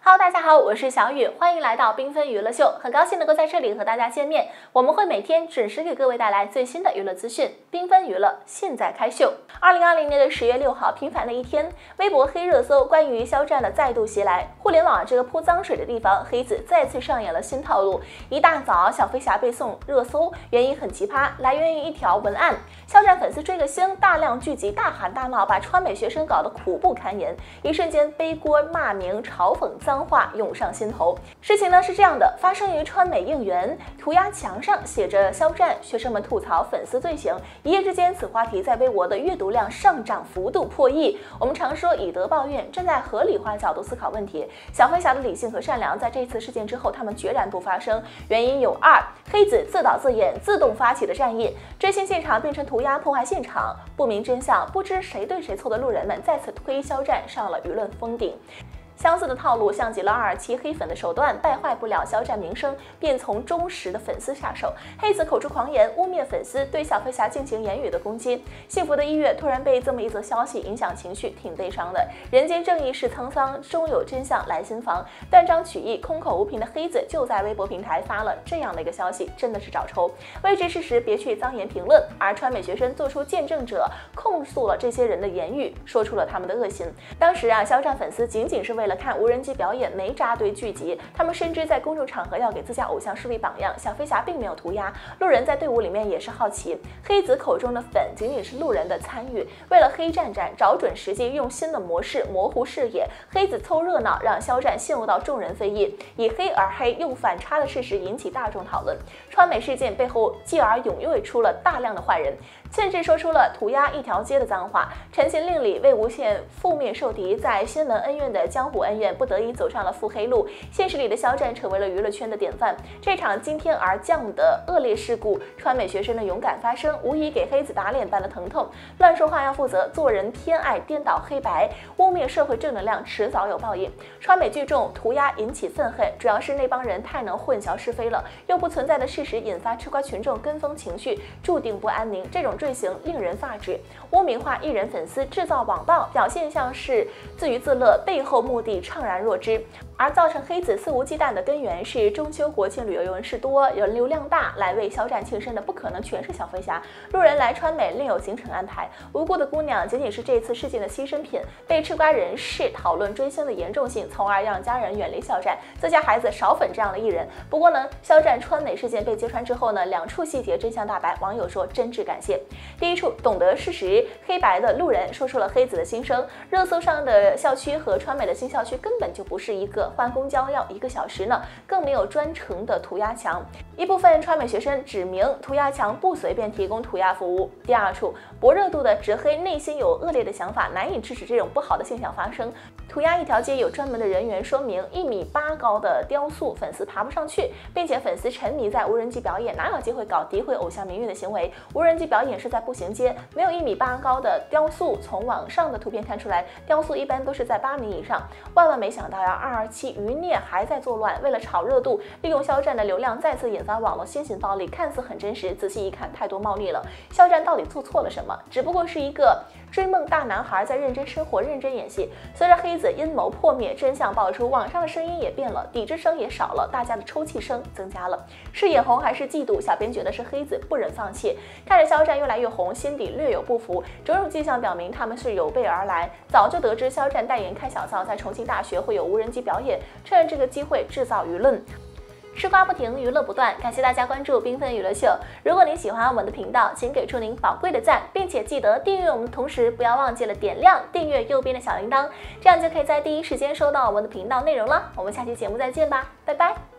Hello， 大家好，我是小雨，欢迎来到缤纷娱乐秀，很高兴能够在这里和大家见面。我们会每天准时给各位带来最新的娱乐资讯，缤纷娱乐现在开秀。2020年的10月6号，平凡的一天，微博黑热搜，关于肖战的再度袭来。互联网这个泼脏水的地方，黑子再次上演了新套路。一大早，小飞侠被送热搜，原因很奇葩，来源于一条文案：肖战粉丝追个星，大量聚集，大喊大闹，把川美学生搞得苦不堪言。一瞬间，背锅、骂名、嘲讽、脏话涌上心头。事情呢是这样的，发生于川美应援，涂鸦墙上写着肖战，学生们吐槽粉丝罪行。一夜之间，此话题在微博的阅读量上涨幅度破亿。我们常说以德报怨，站在合理化角度思考问题。小飞侠的理性和善良，在这次事件之后，他们决然不发声。原因有二：黑子自导自演、自动发起的战役，追星现场变成涂鸦破坏现场，不明真相、不知谁对谁错的路人们再次推肖战上了舆论峰顶。相似的套路像极了227黑粉的手段，败坏不了肖战名声，便从忠实的粉丝下手。黑子口出狂言，污蔑粉丝，对小飞侠进行言语的攻击。幸福的1月突然被这么一则消息影响情绪，挺悲伤的。人间正义是沧桑，终有真相来心房。断章取义、空口无凭的黑子就在微博平台发了这样的一个消息，真的是找抽。未知事实别去脏言评论。而川美学生做出见证者，控诉了这些人的言语，说出了他们的恶行。当时肖战粉丝仅仅是为了看无人机表演没扎堆聚集，他们深知在公众场合要给自家偶像树立榜样。小飞侠并没有涂鸦，路人在队伍里面也是好奇。黑子口中的粉仅仅是路人的参与，为了黑战战找准时机，用新的模式模糊视野。黑子凑热闹，让肖战陷入到众人非议，以黑而黑又反差的事实引起大众讨论。川美事件背后继而涌跃出了大量的坏人，甚至说出了涂鸦一条街的脏话。陈情令里为无限覆灭受敌，在新闻恩怨的江湖恩怨不得已走上了腹黑路。现实里的肖战成为了娱乐圈的典范。这场惊天而降的恶劣事故，川美学生的勇敢发声，无疑给黑子打脸般的疼痛。乱说话要负责，做人偏爱颠倒黑白，污蔑社会正能量，迟早有报应。川美聚众涂鸦引起愤恨，主要是那帮人太能混淆是非了，用不存在的事实引发吃瓜群众跟风情绪，注定不安宁。这种罪行令人发指。污名化艺人粉丝，制造网暴，表现像是自娱自乐，背后目的怅然若知。而造成黑子肆无忌惮的根源是中秋国庆旅游人士多，人流量大，来为肖战庆生的不可能全是小飞侠，路人来川美另有行程安排。无辜的姑娘仅仅是这次事件的牺牲品，被吃瓜人士讨论追星的严重性，从而让家人远离肖战，自家孩子少粉这样的艺人。不过呢，肖战川美事件被揭穿之后呢，两处细节真相大白，网友说真挚感谢。第一处，懂得事实黑白的路人说出了黑子的心声。热搜上的校区和川美的新校区根本就不是一个，换公交要1个小时呢，更没有专程的涂鸦墙。一部分川美学生指明涂鸦墙不随便提供涂鸦服务。第二处，博热度的直黑内心有恶劣的想法，难以制止这种不好的现象发生。涂鸦一条街有专门的人员说明，1.8米高的雕塑粉丝爬不上去，并且粉丝沉迷在无人机表演，哪有机会搞诋毁偶像名誉的行为？无人机表演是在步行街，没有1.8米高的雕塑。从网上的图片看出来，雕塑一般都是在8米以上。万万没想到呀，227余孽还在作乱，为了炒热度，利用肖战的流量再次引发网络新型暴力，看似很真实，仔细一看太多猫腻了。肖战到底做错了什么？只不过是一个追梦大男孩在认真生活、认真演戏。随着黑子阴谋破灭，真相爆出，网上的声音也变了，抵制声也少了，大家的抽泣声增加了。是眼红还是嫉妒？小编觉得是黑子不忍放弃，看着肖战越来越红，心底略有不服。种种迹象表明他们是有备而来，早就得知肖战代言开小灶，在重庆大学会有无人机表演，趁这个机会制造舆论。吃瓜不停，娱乐不断，感谢大家关注缤纷娱乐秀。如果您喜欢我们的频道，请给出您宝贵的赞，并且记得订阅我们的同时，不要忘记了点亮订阅右边的小铃铛，这样就可以在第一时间收到我们的频道内容了。我们下期节目再见吧，拜拜。